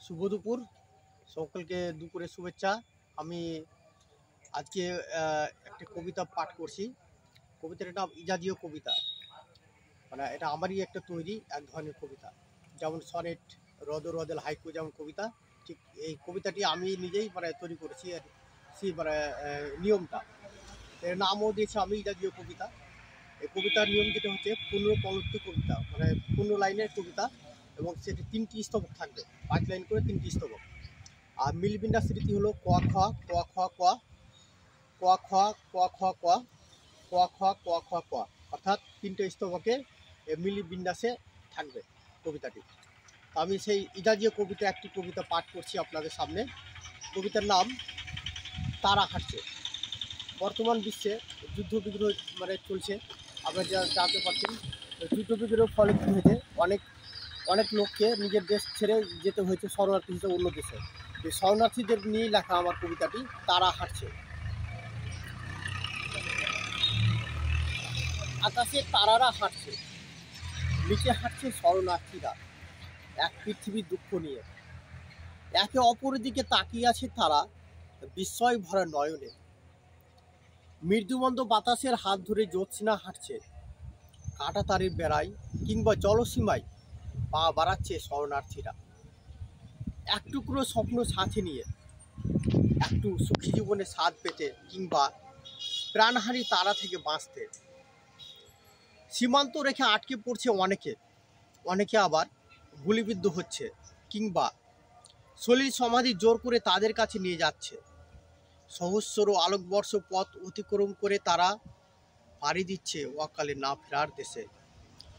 শুভ দুপুর, সকলকে দুপুরের শুভেচ্ছা। আমি আজকে একটা কবিতা পাঠ করছি। কবিতার নাম ইজাজীয় কবিতা। মানে এটা আমারই একটা তৈরি এক ধরনের কবিতা, যেমন সনেট, রদল হাইকু যেমন কবিতা, ঠিক এই কবিতাটি আমি নিজেই তৈরি করেছি। আর সেই নিয়মটা, এর নামও দিয়েছি আমি ইজাজীয় কবিতা। এই কবিতার নিয়ম যেটা হচ্ছে 15 পঙ্ক্তি কবিতা, 15 লাইনের কবিতা, এবং সেটি 3টি স্তবক থাকবে, 5 লাইন করে 3টি স্তবক। আর মিলবিন্যাস রীতি হলো ক খ ক খ ক ক খ ক খ ক ক খ ক খ ক, অর্থাৎ 3টে স্তবকে মিলবিন্যাসে থাকবে কবিতাটি। আমি সেই ইজাজীয় কবিতা একটি কবিতা পাঠ করছি আপনাদের সামনে। কবিতার নাম তারা হাঁটছে। বর্তমান বিশ্বে যুদ্ধ বিগ্রহ চলছে, আপনারা জানতে পারছেন। যুদ্ধ বিগ্রহের ফলে কী হয়েছে, অনেক লোককে নিজের দেশ ছেড়ে যেতে হয়েছে শরণার্থী হিসেবে অন্য দেশে। এই শরণার্থীদের নিয়েই লেখা আমার কবিতাটি, তারা হাঁটছে। আকাশে তারারা হাঁটছে, নিচে হাঁটছে শরণার্থীরা এক পৃথিবীর দুঃখ নিয়ে। একে অপরের দিকে তাকিয়ে আছে তারা বিস্ময় ভরা নয়নে। মৃদুমন্দ বাতাসের হাত ধরে জ্যোৎস্না হাঁটছে, কাঁটা তারের বেড়ায় কিংবা জলসীমায় পা বাড়াচ্ছে শরণার্থীরা। এক টুকরো স্বপ্ন সাথে নিয়ে, একটু সুখী জীবনের স্বাদ পেতে কিংবা প্রাণহানি তারা থেকে বাঁচতে। সীমান্ত রেখে আটকে পড়ছে অনেকে আবার গুলিবিদ্ধ হচ্ছে কিংবা সলিল সমাধি জোর করে তাদের কাছে নিয়ে যাচ্ছে। সহস্র আলোকবর্ষ পথ অতিক্রম করে তারা পাড়ি দিচ্ছে অকালে না ফেরার দেশে।